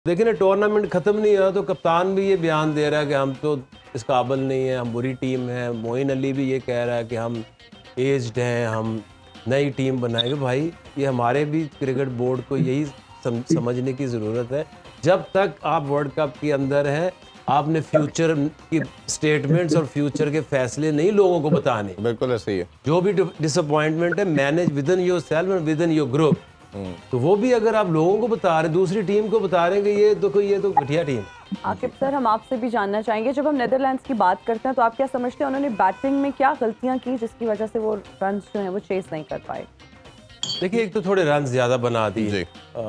देखिए ना, टूर्नामेंट ख़त्म नहीं हुआ तो कप्तान भी ये बयान दे रहा है कि हम तो इस काबिल नहीं है, हम बुरी टीम है। मोइन अली भी ये कह रहा है कि हम एज्ड हैं, हम नई टीम बनाएंगे। भाई, ये हमारे भी क्रिकेट बोर्ड को यही समझने की ज़रूरत है। जब तक आप वर्ल्ड कप के अंदर हैं, आपने फ्यूचर की स्टेटमेंट्स और फ्यूचर के फैसले नहीं लोगों को बताने। बिल्कुल ऐसे ही है। जो भी डिसअपॉइंटमेंट है, manage within yourself and within your group. तो वो भी अगर आप लोगों को बता रहे, दूसरी टीम को बता रहे हैं कि ये तो घटिया टीम। आकिब सर, हम आपसे भी जानना चाहेंगे, जब हम नेदरलैंड्स की बात करते हैं तो आप क्या समझते हैं उन्होंने बैटिंग में क्या गलतियां की जिसकी वजह से वो रन जो हैं वो चेस नहीं कर पाए? देखिए, एक तो थोड़े रन ज़्यादा बना दिए।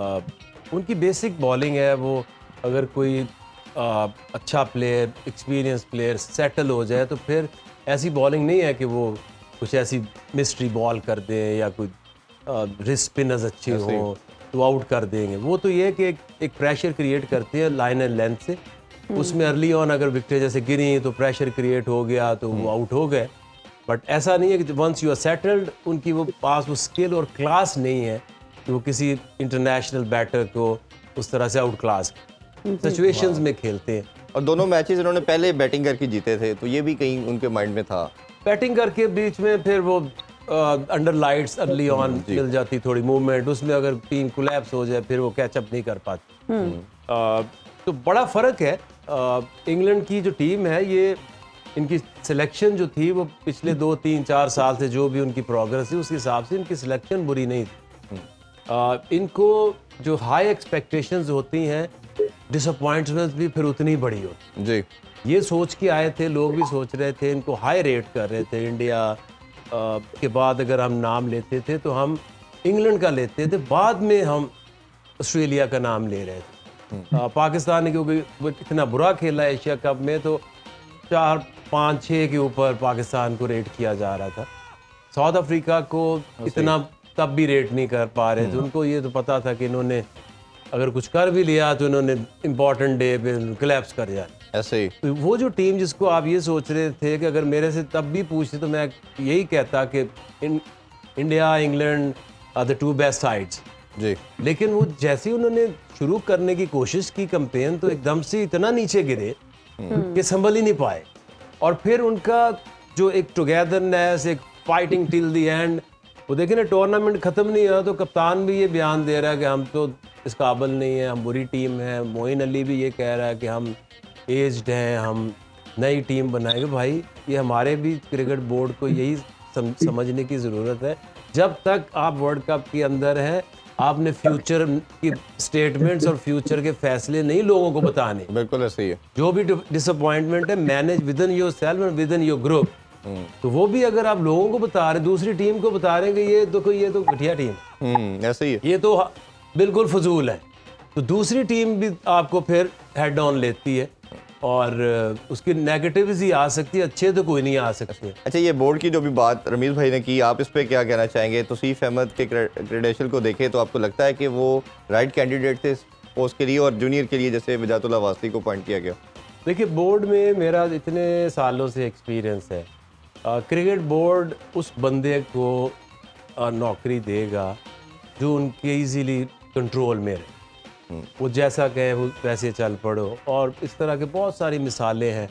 उनकी बेसिक बॉलिंग है, वो अगर कोई अच्छा प्लेयर, एक्सपीरियंस प्लेयर सेटल हो जाए तो फिर ऐसी बॉलिंग नहीं है कि वो कुछ ऐसी मिस्ट्री बॉल कर दें या कोई रिस्ट स्पिनर्स अच्छे हों तो आउट कर देंगे। वो तो ये है कि एक प्रेशर क्रिएट करते हैं लाइन एंड लेंथ से। उसमें अर्ली ऑन अगर विकेट जैसे गिरी तो प्रेशर क्रिएट हो गया तो वो आउट हो गए। बट ऐसा नहीं है कि वंस यू आर सेटल्ड, उनकी वो पास वो स्किल और क्लास नहीं है कि वो किसी इंटरनेशनल बैटर को उस तरह से आउट क्लास सिचुएशंस में खेलते हैं। और दोनों मैचेस उन्होंने पहले बैटिंग करके जीते थे, तो ये भी कहीं उनके माइंड में था। बैटिंग करके बीच में फिर वो अंडर लाइट्स अर्ली ऑन मिल जाती थोड़ी मूवमेंट, उसमें अगर टीम कोलैप्स हो जाए फिर वो कैचअप नहीं कर पाती। तो बड़ा फ़र्क है। इंग्लैंड की जो टीम है, ये इनकी सिलेक्शन जो थी वो पिछले 2-3-4 साल से जो भी उनकी प्रोग्रेस है उसके हिसाब से इनकी सिलेक्शन बुरी नहीं थी। इनको जो हाई एक्सपेक्टेशंस होती हैं, डिसअपॉइंटमेंट्स भी फिर उतनी बड़ी होती जी। ये सोच के आए थे, लोग भी सोच रहे थे, इनको हाई रेट कर रहे थे। इंडिया के बाद अगर हम नाम लेते थे तो हम इंग्लैंड का लेते थे, बाद में हम ऑस्ट्रेलिया का नाम ले रहे थे। पाकिस्तान ने क्योंकि वो इतना बुरा खेला एशिया कप में तो 4-5-6 के ऊपर पाकिस्तान को रेट किया जा रहा था। साउथ अफ्रीका को इतना तब भी रेट नहीं कर पा रहे थे। उनको ये तो पता था कि इन्होंने अगर कुछ कर भी लिया तो इन्होंने इम्पॉर्टेंट डे पे कोलैप्स कर जाए। ऐसे ही तो वो जो टीम जिसको आप ये सोच रहे थे कि अगर मेरे से तब भी पूछते तो मैं यही कहता कि India England are the two best sides जी। लेकिन वो जैसे ही उन्होंने शुरू करने की कोशिश की कैंपेन, तो एकदम से इतना नीचे गिरे कि संभल ही नहीं पाए। और फिर उनका जो एक टुगेदरनेस, एक फाइटिंग टिल द एंड, वो देखिए ना, टूर्नामेंट ख़त्म नहीं हुआ तो कप्तान भी ये बयान दे रहा है कि हम तो इस काबिल नहीं है, हम बुरी टीम है। मोइन अली भी ये कह रहा है कि हम एज्ड हैं, हम नई टीम बनाएंगे। भाई, ये हमारे भी क्रिकेट बोर्ड को यही समझने की ज़रूरत है। जब तक आप वर्ल्ड कप के अंदर हैं, आपने फ्यूचर की स्टेटमेंट्स और फ्यूचर के फैसले नहीं लोगों को बताने। बिल्कुल ऐसे ही है। जो भी डिसअपॉइंटमेंट है, manage within yourself and within your group. तो वो भी अगर आप लोगों को बता रहे, दूसरी टीम को बता रहे हैं कि ये तो घटिया टीम, ऐसे ही है, ये तो बिल्कुल फजूल है, तो दूसरी टीम भी आपको फिर हेड ऑन लेती है और उसकी नेगेटिव्स ही आ सकती है, अच्छे तो कोई नहीं आ सकते। अच्छा, ये बोर्ड की जो भी बात रमीज़ भाई ने की, आप इस पे क्या कहना चाहेंगे? तौसीफ अहमद के क्रेडेंशियल को देखें तो आपको लगता है कि वो राइट कैंडिडेट थे पोस्ट के लिए और जूनियर के लिए जैसे वजातुल्लाह वास्ती को पॉइंट किया गया? देखिए, बोर्ड में मेरा इतने सालों से एक्सपीरियंस है। क्रिकेट बोर्ड उस बंदे को नौकरी देगा जो उनके इजीली कंट्रोल में रहे, वो जैसा कहे वो वैसे चल पड़ो। और इस तरह के बहुत सारी मिसालें हैं।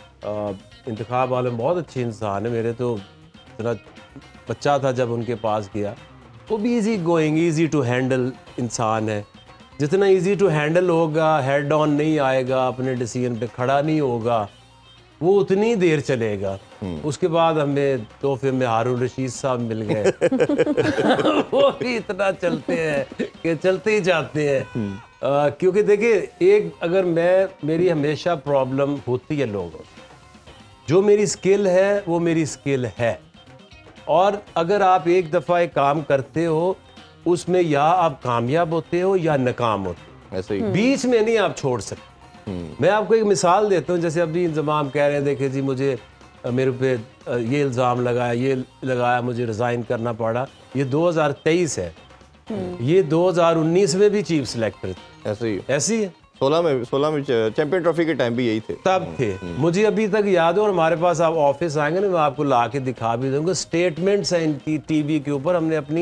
इंतखाब वाले बहुत अच्छे इंसान है, मेरे तो इतना बच्चा था जब उनके पास गया। वो भी easy going, easy to handle इंसान है। जितना इजी टू हैंडल होगा, हेड ऑन नहीं आएगा, अपने डिसीजन पे खड़ा नहीं होगा, वो उतनी देर चलेगा। उसके बाद हमें तोहफे में हारून रशीद साहब मिल गए वो भी इतना चलते हैं कि चलते ही जाते हैं। क्योंकि देखिए, एक अगर मेरी हमेशा प्रॉब्लम होती है लोगों, जो मेरी स्किल है वो मेरी स्किल है। और अगर आप एक दफ़ा एक काम करते हो, उसमें या आप कामयाब होते हो या नाकाम होते हो, ऐसे ही बीच में नहीं आप छोड़ सकते। मैं आपको एक मिसाल देता हूँ। जैसे अभी इंतज़ाम कह रहे हैं, देखिए जी, मुझे मेरे पे ये इल्ज़ाम लगाया, ये लगाया, मुझे रिज़ाइन करना पड़ा। ये 2023 है, ये 2019 में भी चीफ सिलेक्टर थे। ऐसी है। 16 में चैंपियन ट्रॉफी के टाइम भी यही थे, तब थे। मुझे अभी तक याद है, और हमारे पास आप ऑफिस आएंगे ना, मैं आपको ला के दिखा भी दूंगा। स्टेटमेंट्स हैं इनकी टीवी के ऊपर, हमने अपनी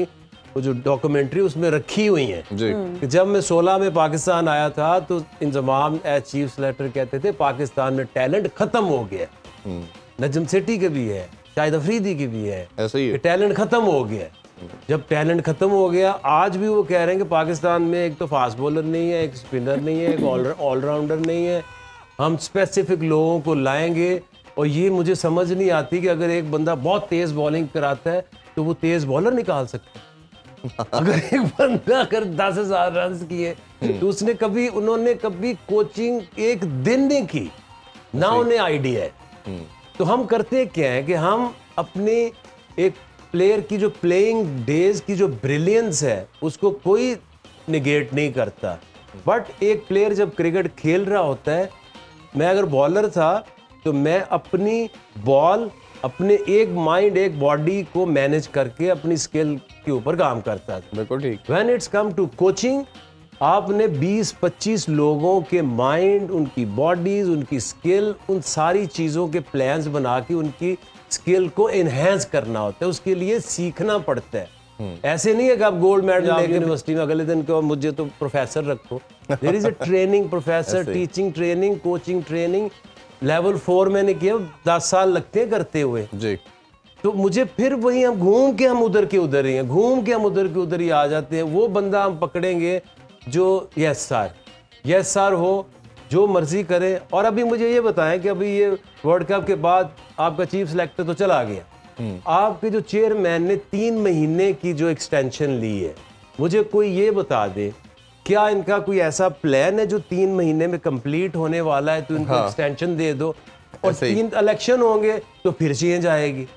वो जो डॉक्यूमेंट्री उसमें रखी हुई हैं जी कि जब मैं 16 में पाकिस्तान आया था तो इंजमाम एज चीफ सेलेक्टर कहते थे पाकिस्तान में टैलेंट खत्म हो गया। नजम सेठी के भी है, शाहिद अफरीदी की भी है, ऐसा ही है। टैलेंट खत्म हो गया। जब टैलेंट खत्म हो गया, आज भी वो कह रहे हैं कि पाकिस्तान में एक तो फास्ट बॉलर नहीं है, एक स्पिनर नहीं है, एक ऑलराउंडर नहीं है, हम स्पेसिफिक लोगों को लाएंगे। और ये मुझे समझ नहीं आती कि अगर एक बंदा बहुत तेज बॉलिंग कराता है तो वो तेज बॉलर निकाल सकता है। अगर एक बंदा अगर 10,000 रन किए तो उसने कभी उन्होंने कभी कोचिंग एक दिन नहीं की ना, उन्हें आइडिया है। तो हम करते क्या है कि हम अपने एक प्लेयर की जो प्लेइंग डेज की जो ब्रिलियंस है उसको कोई निगेट नहीं करता, बट एक प्लेयर जब क्रिकेट खेल रहा होता है, मैं अगर बॉलर था तो मैं अपनी बॉल, अपने एक माइंड एक बॉडी को मैनेज करके अपनी स्किल के ऊपर काम करता था। बिल्कुल ठीक। When it's come to coaching, आपने 20-25 लोगों के माइंड, उनकी बॉडीज, उनकी स्किल, उन सारी चीज़ों के प्लान्स बना के उनकी स्किल को एनहेंस करना होता है। उसके लिए सीखना पड़ता है। ऐसे नहीं है कि आप गोल्ड मेडल लेके यूनिवर्सिटी में अगले दिन को मुझे तो प्रोफेसर रखो। There is a training, professor, teaching training, coaching training. Level 4 मैंने किया, 10 साल लगते हैं करते हुए। जी तो मुझे फिर वही हम घूम के हम उधर के उधर ही हैं, घूम के हम उधर के उधर ही आ जाते हैं। वो बंदा हम पकड़ेंगे जो यस सर हो, जो मर्जी करे। और अभी मुझे ये बताएं कि अभी ये वर्ल्ड कप के बाद आपका चीफ सेलेक्टर तो चला गया, आपके जो चेयरमैन ने 3 महीने की जो एक्सटेंशन ली है, मुझे कोई ये बता दे क्या इनका कोई ऐसा प्लान है जो 3 महीने में कंप्लीट होने वाला है तो इनको एक्सटेंशन दे दो, और 3 इलेक्शन होंगे तो फिर चेंज आएगी।